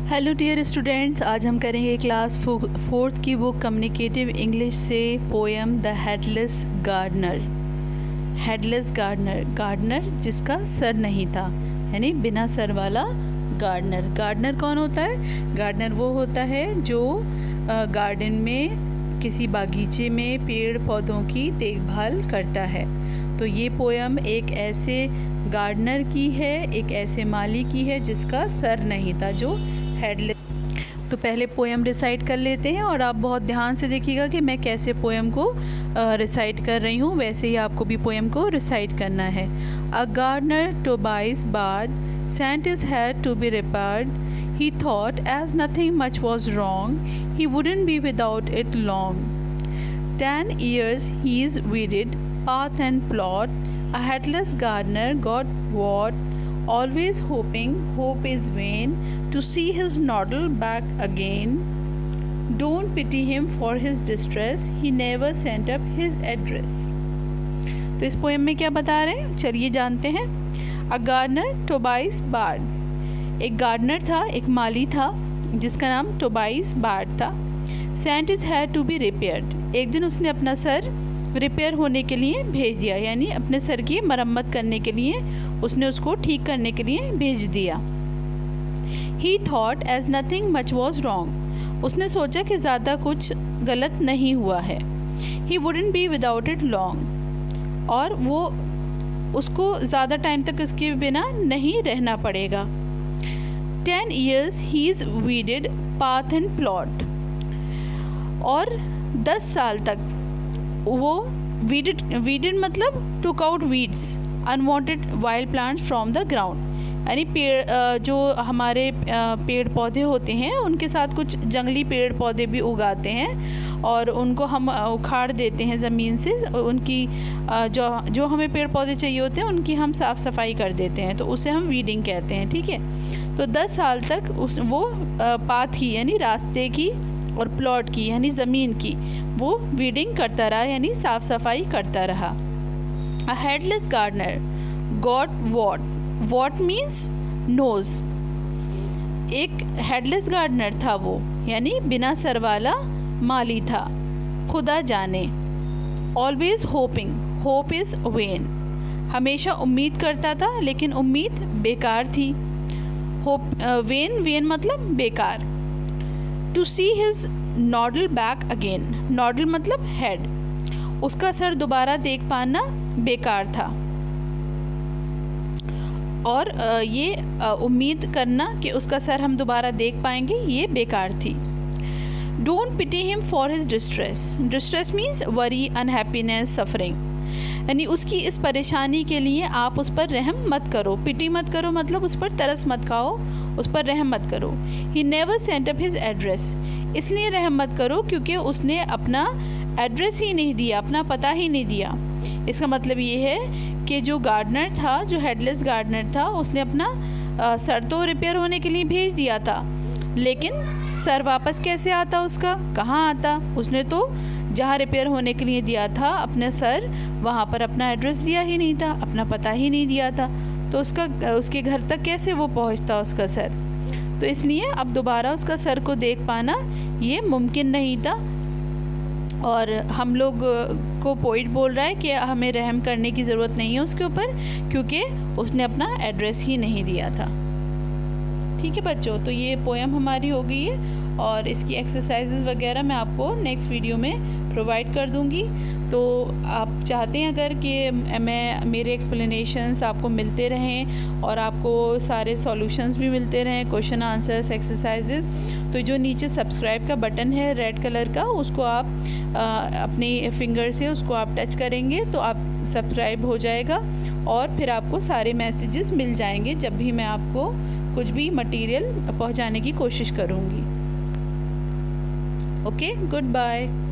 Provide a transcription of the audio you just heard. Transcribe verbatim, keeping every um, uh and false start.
Hello dear students, आज हम करेंगे क्लास फोर्थ की बुक कम्युनिकेटिव इंग्लिश से poem the headless gardener. Headless gardener, gardener जिसका सर नहीं था, यानी बिना सर वाला गार्डनर। गार्डनर कौन होता है? गार्डनर वो होता है जो गार्डन में, किसी बागीचे में पेड़ पौधों की देखभाल करता है। तो ये पोएम एक ऐसे गार्डनर की है, एक ऐसे माली की है जिसका सर नहीं था, जो हेडलेस। तो पहले पोएम रिसाइट कर लेते हैं और आप बहुत ध्यान से देखिएगा कि मैं कैसे पोएम को रिसाइट कर रही हूँ, वैसे ही आपको भी पोएम को रिसाइट करना है। A gardener Tobias Bard sent his head to be repaired. He thought as nothing much was wrong, he wouldn't be without it long. Ten years he's weeded path and plot. A headless gardener got what? Always hoping, hope is vain, to see his noddle back again. Don't pity him for his distress, he never sent up his address. तो इस poem में क्या बता रहे हैं, चलिए जानते हैं। अ गार्डनर Tobias Bard, एक गार्डनर था, एक माली था जिसका नाम Tobias Bard था। Sent his head to be repaired, एक दिन उसने अपना सर रिपेयर होने के लिए भेज दिया, यानी अपने सर की मरम्मत करने के लिए उसने उसको ठीक करने के लिए भेज दिया। He thought as nothing much was wrong, उसने सोचा कि ज़्यादा कुछ गलत नहीं हुआ है। He wouldn't be without it long, और वो उसको ज़्यादा टाइम तक उसके बिना नहीं रहना पड़ेगा। Ten years he's weeded path and plot, और दस साल तक वो weeded weeded मतलब took out weeds, unwanted wild plants from the ground, यानी पेड़ जो हमारे पेड़ पौधे होते हैं उनके साथ कुछ जंगली पेड़ पौधे भी उगाते हैं और उनको हम उखाड़ देते हैं ज़मीन से। उनकी जो जो हमें पेड़ पौधे चाहिए होते हैं उनकी हम साफ़ सफाई कर देते हैं, तो उसे हम वीडिंग कहते हैं, ठीक है। तो दस साल तक उस वो पाथ की यानी रास्ते की और प्लॉट की यानी ज़मीन की वो वीडिंग करता रहा, यानी साफ़ सफाई करता रहा। A headless gardener got what, what means nose. एक हेडलेस गार्डनर था वो, यानी बिना सर वाला माली था, खुदा जाने। Always hoping, hope is vain, हमेशा उम्मीद करता था लेकिन उम्मीद बेकार थी। होप वेन, वेन मतलब बेकार। To see his noddle back again, noddle मतलब हेड, उसका सर दोबारा देख पाना बेकार था। और ये उम्मीद करना कि उसका सर हम दोबारा देख पाएंगे ये बेकार थी। Don't pity him for his distress, distress means worry, unhappiness, suffering, यानी उसकी इस परेशानी के लिए आप उस पर रहम मत करो। पिटी मत करो मतलब उस पर तरस मत खाओ, उस पर रहम मत करो। He never sent up his address, इसलिए रहम मत करो क्योंकि उसने अपना एड्रेस ही नहीं दिया, अपना पता ही नहीं दिया। इसका मतलब ये है कि जो गार्डनर था, जो हेडलेस गार्डनर था, उसने अपना आ, सर तो रिपेयर होने के लिए भेज दिया था, लेकिन सर वापस कैसे आता उसका, कहाँ आता? उसने तो जहाँ रिपेयर होने के लिए दिया था अपने सर, वहाँ पर अपना एड्रेस दिया ही नहीं था, अपना पता ही नहीं दिया था, तो उसका उसके घर तक कैसे वो पहुँचता उसका सर। तो इसलिए अब दोबारा उसका सर को देख पाना ये मुमकिन नहीं था। और हम लोग को पोइट बोल रहा है कि हमें रहम करने की ज़रूरत नहीं है उसके ऊपर, क्योंकि उसने अपना एड्रेस ही नहीं दिया था। ठीक है बच्चों, तो ये पोएम हमारी हो गई है और इसकी एक्सरसाइजेज़ वगैरह मैं आपको नेक्स्ट वीडियो में प्रोवाइड कर दूंगी। तो आप चाहते हैं अगर कि मैं मेरे एक्सप्लेनेशंस आपको मिलते रहें और आपको सारे सॉल्यूशंस भी मिलते रहें, क्वेश्चन आंसर्स, एक्सरसाइजेज़, तो जो नीचे सब्सक्राइब का बटन है रेड कलर का, उसको आप आ, अपनी फिंगर से उसको आप टच करेंगे तो आप सब्सक्राइब हो जाएगा और फिर आपको सारे मैसेजेस मिल जाएंगे जब भी मैं आपको कुछ भी मटेरियल पहुंचाने की कोशिश करूंगी। Okay, good bye.